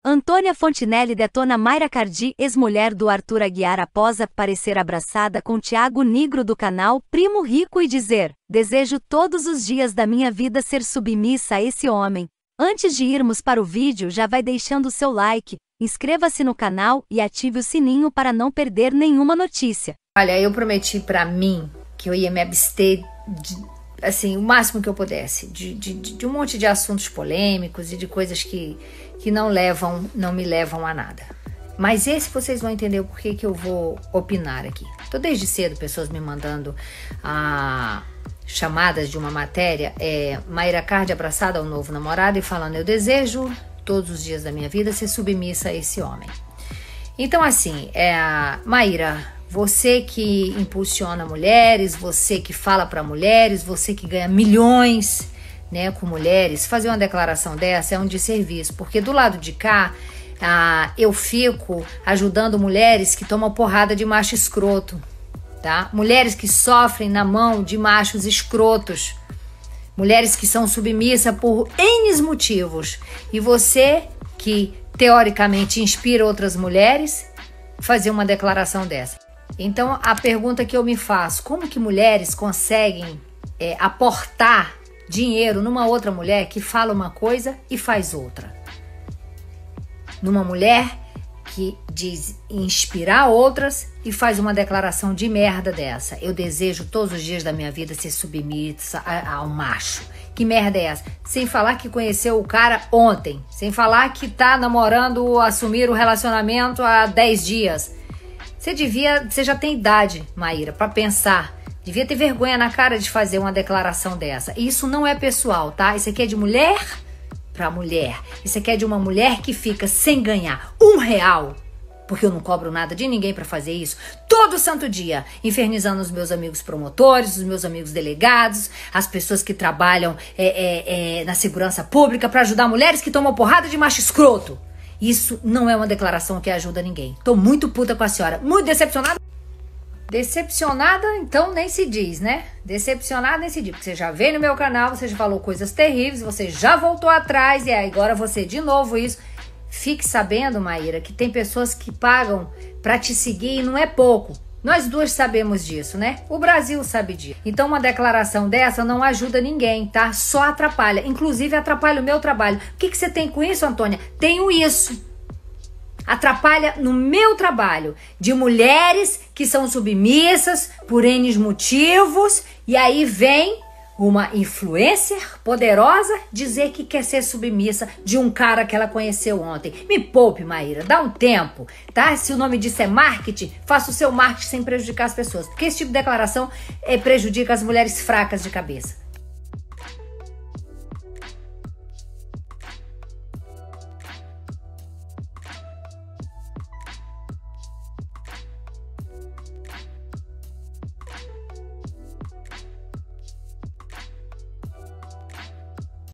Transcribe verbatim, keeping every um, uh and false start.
Antônia Fontinelli detona Mayra Cardi, ex-mulher do Arthur Aguiar, após aparecer abraçada com Thiago Nigro do canal Primo Rico e dizer: "Desejo todos os dias da minha vida ser submissa a esse homem." Antes de irmos para o vídeo, já vai deixando o seu like, inscreva-se no canal e ative o sininho para não perder nenhuma notícia. Olha, eu prometi pra mim que eu ia me abster de, assim, o máximo que eu pudesse, de, de, de um monte de assuntos polêmicos e de coisas que, que não levam, não me levam a nada. Mas esse vocês vão entender o porquê que eu vou opinar aqui. Tô desde cedo pessoas me mandando ah, chamadas de uma matéria, é, Mayra Cardi abraçada ao novo namorado e falando: "Eu desejo todos os dias da minha vida ser submissa a esse homem." Então assim, é, Mayra, você que impulsiona mulheres, você que fala para mulheres, você que ganha milhões, né, com mulheres, fazer uma declaração dessa é um desserviço, porque do lado de cá, ah, eu fico ajudando mulheres que tomam porrada de macho escroto, tá? Mulheres que sofrem na mão de machos escrotos, mulheres que são submissas por N motivos, e você que teoricamente inspira outras mulheres, fazer uma declaração dessa. Então a pergunta que eu me faço: como que mulheres conseguem é, aportar dinheiro numa outra mulher que fala uma coisa e faz outra? Numa mulher que diz inspirar outras e faz uma declaração de merda dessa: "Eu desejo todos os dias da minha vida ser submissa ao macho." Que merda é essa? Sem falar que conheceu o cara ontem, sem falar que tá namorando, assumir o relacionamento há dez dias. Você devia, você já tem idade, Mayra, para pensar. Devia ter vergonha na cara de fazer uma declaração dessa. E isso não é pessoal, tá? Isso aqui é de mulher para mulher. Isso aqui é de uma mulher que fica sem ganhar um real, porque eu não cobro nada de ninguém para fazer isso, todo santo dia, infernizando os meus amigos promotores, os meus amigos delegados, as pessoas que trabalham é, é, é, na segurança pública para ajudar mulheres que tomam porrada de macho escroto. Isso não é uma declaração que ajuda ninguém. Tô muito puta com a senhora, muito decepcionada. Decepcionada, então nem se diz, né? Decepcionada nem se diz, porque você já veio no meu canal, você já falou coisas terríveis, você já voltou atrás e agora você de novo isso. Fique sabendo, Mayra, que tem pessoas que pagam pra te seguir e não é pouco. Nós duas sabemos disso, né? O Brasil sabe disso. Então uma declaração dessa não ajuda ninguém, tá? Só atrapalha. Inclusive atrapalha o meu trabalho. O que que você tem com isso, Antônia? Tenho isso. Atrapalha no meu trabalho de mulheres que são submissas por N motivos, e aí vem uma influencer poderosa dizer que quer ser submissa de um cara que ela conheceu ontem. Me poupe, Mayra, dá um tempo, tá? Se o nome disso é marketing, faça o seu marketing sem prejudicar as pessoas, porque esse tipo de declaração é, prejudica as mulheres fracas de cabeça.